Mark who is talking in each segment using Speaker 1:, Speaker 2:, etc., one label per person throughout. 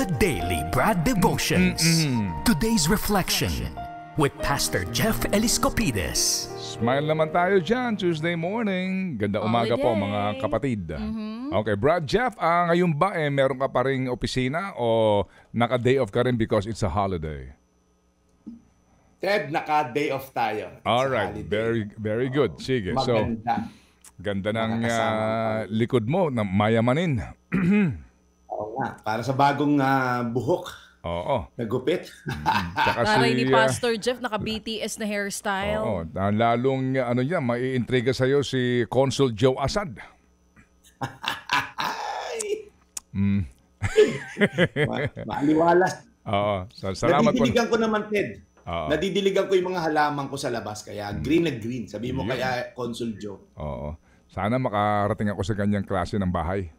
Speaker 1: the Daily Brad Devotions. Today's reflection with Pastor Jeff Eliscopides.
Speaker 2: Smile naman tayo dyan, Tuesday morning. Ganda umaga po mga kapatid. Okay, Brad Jeff, ngayon ba meron ka pa ring opisina o naka-day off ka rin because it's a holiday?
Speaker 3: Ted, naka-day off tayo.
Speaker 2: Alright, very good. Sige,
Speaker 3: maganda.
Speaker 2: Ganda ng likod mo, na mayamanin.
Speaker 3: Oo nga, para sa bagong buhok.
Speaker 2: Oo.
Speaker 3: Nagupit.
Speaker 4: Taray ni Pastor Jeff, naka-BTS na hairstyle.
Speaker 2: Oo, lalong maiintriga sa'yo si Consul Joe Asad.
Speaker 3: Maaliwalas.
Speaker 2: Oo, salamat po.
Speaker 3: Nadidiligan ko naman, Ted. Nadidiligan ko yung mga halaman ko sa labas, kaya green na green. Sabi mo kaya Consul Joe.
Speaker 2: Oo. Sana makarating ako sa ganyang klase ng bahay.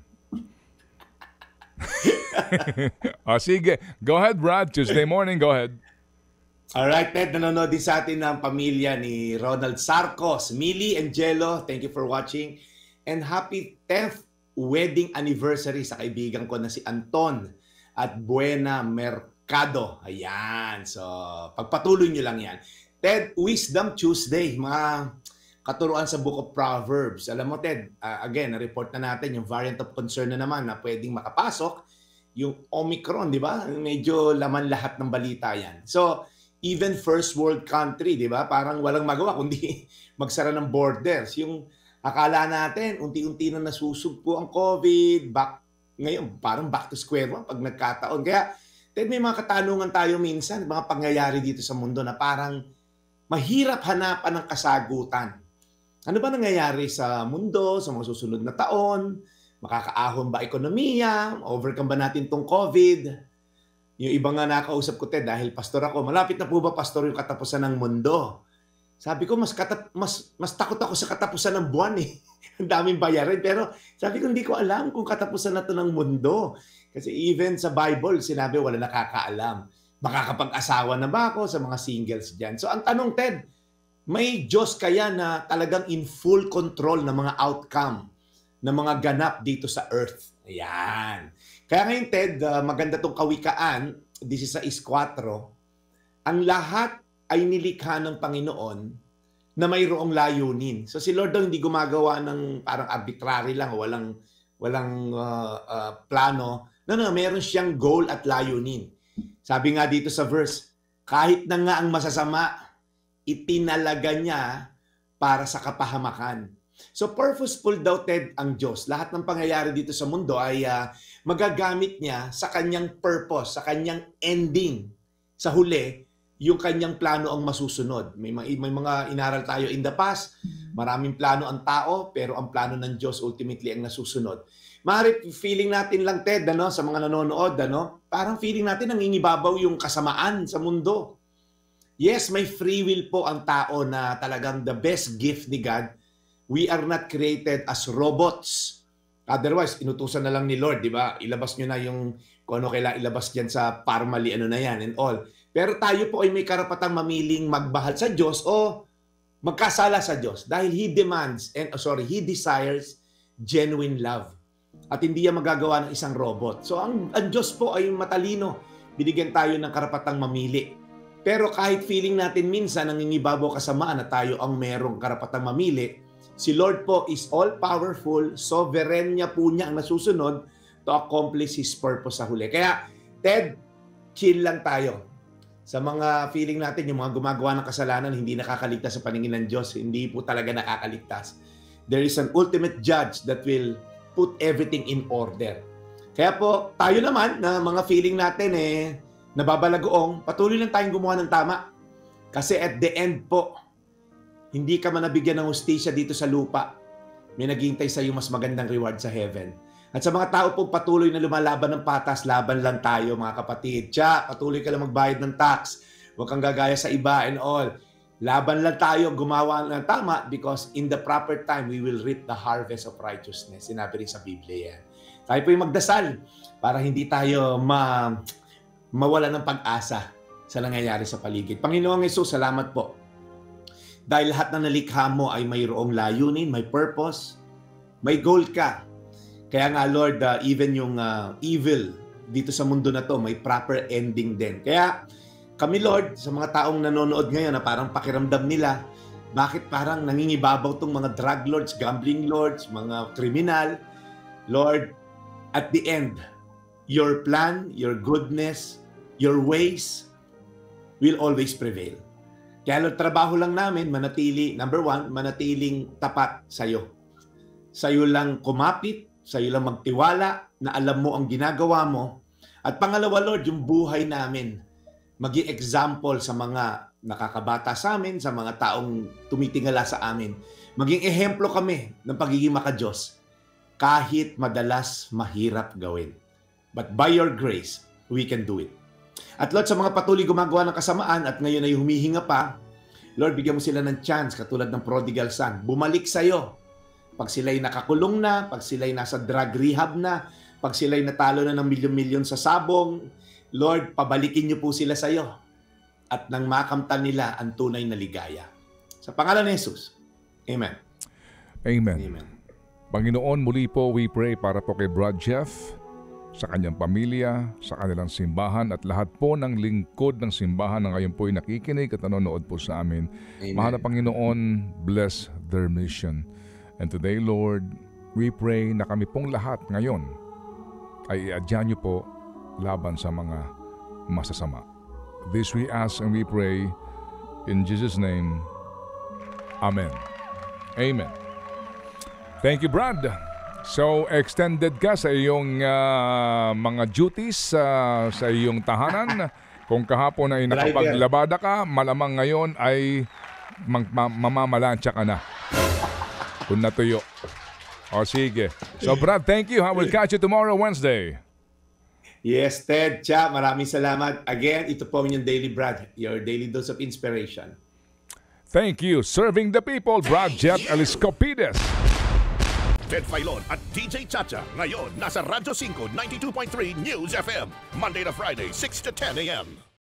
Speaker 2: Sige. Go ahead, Brad. Tuesday morning, go ahead.
Speaker 3: Alright, Ted. Nanonood din sa atin ng pamilya ni Ronald Sarcos, Millie and Jello. Thank you for watching. And happy 10th wedding anniversary sa kaibigan ko na si Anton at Buena Mercado. Ayan. So, pagpatuloy nyo lang yan. Ted, Wisdom Tuesday. Mga katuruan sa Book of Proverbs. Alam mo, Ted, again, na-report na natin yung variant of concern na naman na pwedeng makapasok. Yung Omicron, di ba? Medyo laman lahat ng balita yan. So, even first world country, di ba? Parang walang magawa kundi magsara ng borders. Yung akala natin, unti-unti na nasusugpo ang COVID. Ngayon, parang back to square one pag nagkataon. Kaya, Ted, may mga katanungan tayo minsan, mga pangyayari dito sa mundo na parang mahirap hanapan ng kasagutan. Ano ba nangyayari sa mundo, sa mga susunod na taon? Makakaahon ba ekonomiya? Overcome ba natin tong COVID? Yung iba nga nakausap ko, Ted, dahil pastor ako, malapit na po ba, pastor, yung katapusan ng mundo? Sabi ko, mas takot ako sa katapusan ng buwan eh. Ang daming bayarin. Pero sabi ko, hindi ko alam kung katapusan na to ng mundo. Kasi even sa Bible, sinabi, wala nakakaalam. Makakapag-asawa na ba ako sa mga singles dyan? So ang tanong, Ted, may Diyos kaya na talagang in full control ng mga outcome, ng mga ganap dito sa earth? Ayan. Kaya ngayon, Ted, maganda tong kawikaan, 16:4, ang lahat ay nilikha ng Panginoon na mayroong layunin. So si Lord daw hindi gumagawa ng parang arbitrary lang, walang plano. No, meron siyang goal at layunin. Sabi nga dito sa verse, kahit na nga ang masasama, itinalaga niya para sa kapahamakan. So purposeful daw, Ted, ang Diyos. Lahat ng pangyayari dito sa mundo ay magagamit niya sa kanyang purpose, sa kanyang ending. Sa huli, yung kanyang plano ang masusunod. May mga inaral tayo in the past. Maraming plano ang tao, pero ang plano ng Diyos ultimately ang nasusunod. Maaari feeling natin lang, Ted, sa mga nanonood, parang feeling natin nangingibabaw yung kasamaan sa mundo. Yes, may free will po ang tao na talagang the best gift ni God. We are not created as robots. Otherwise, inutusan na lang ni Lord, di ba? Ilabas nyo na yung kung ano kailangan ilabas dyan sa parmali, na yan and all. Pero tayo po ay may karapatang mamiling magmahal sa Diyos o magkasala sa Diyos dahil He desires genuine love. At hindi yan magagawa ng isang robot. So ang Diyos po ay matalino. Binigyan tayo ng karapatang mamili. Pero kahit feeling natin minsan nangingibabaw kasamaan na tayo ang merong karapatang mamili, si Lord po is all-powerful, sovereign niya po niya ang nasusunod to accomplish His purpose sa huli. Kaya, Ted, chill lang tayo. Sa mga feeling natin, yung mga gumagawa ng kasalanan, hindi nakakaligtas sa paningin ng Diyos. Hindi po talaga nakakaligtas. There is an ultimate judge that will put everything in order. Kaya po, tayo naman, na mga feeling natin nababalagoong, patuloy lang tayong gumawa ng tama. Kasi at the end po, hindi ka man nabigyan ng hustisya dito sa lupa. May naghihintay sa iyo mas magandang reward sa heaven. At sa mga tao po patuloy na lumalaban ng patas, laban lang tayo mga kapatid. Patuloy ka lang magbayad ng tax. Huwag kang gagaya sa iba and all. Laban lang tayo, gumawa ng tama because in the proper time, we will reap the harvest of righteousness. Sinabi rin sa Biblia yan. Tayo po yung magdasal para hindi tayo mawala ng pag-asa sa nangyayari sa paligid. Panginoong Hesus, salamat po. Dahil lahat na nalikha mo ay mayroong layunin, may purpose, may goal ka. Kaya nga Lord, even yung evil dito sa mundo na to, may proper ending din. Kaya kami, Lord, sa mga taong nanonood ngayon na parang pakiramdam nila, bakit parang nangingibabaw tong mga drug lords, gambling lords, mga kriminal. Lord, at the end, your plan, your goodness, your ways will always prevail. Kaya Lord, trabaho lang namin, manatili, number one, manatiling tapat sa'yo. Sa'yo lang kumapit, sa'yo lang magtiwala, na alam mo ang ginagawa mo. At pangalawa, Lord, yung buhay namin, maging example sa mga nakakabata sa amin, sa mga taong tumitingala sa amin. Maging ehemplo kami ng pagiging makadiyos, kahit madalas mahirap gawin. But by your grace, we can do it. At Lord, sa mga patuloy gumagawa ng kasamaan at ngayon ay humihinga pa, Lord, bigyan mo sila ng chance, katulad ng prodigal son, bumalik sa'yo. Pag sila'y nakakulong na, pag sila'y nasa drug rehab na, pag sila'y natalo na ng milyon-milyon sa sabong, Lord, pabalikin niyo po sila sa'yo at nang makamtan nila ang tunay na ligaya. Sa pangalan ni Jesus, Amen.
Speaker 2: Amen.
Speaker 3: Amen.
Speaker 2: Panginoon, muli po we pray para po kay Brad Jeff, sa kanyang pamilya, sa kanilang simbahan at lahat po ng lingkod ng simbahan na ngayon po ay nakikinig at nanonood po sa amin.
Speaker 3: Amen.
Speaker 2: Mahal na Panginoon, bless their mission. And today, Lord, we pray na kami pong lahat ngayon ay iadya niyo po laban sa mga masasama. This we ask and we pray in Jesus' name. Amen. Amen. Thank you, Brad. So, extended ka sa iyong mga duties sa iyong tahanan. Kung kahapon ay nakapaglabada ka, malamang ngayon ay mamamalansya ka na. Kung natuyo. O sige. So, Brad, thank you. I will catch you tomorrow, Wednesday.
Speaker 3: Yes, Ted, Cha, maraming salamat. Again, ito po yung Daily Brad, your daily dose of inspiration.
Speaker 2: Thank you. Serving the people, Brad Jeff Eliscopides.
Speaker 5: Ted Filon at DJ Chacha. Ngayon, nasa Radyo 5, 92.3 News FM. Monday to Friday, 6 to 10 a.m.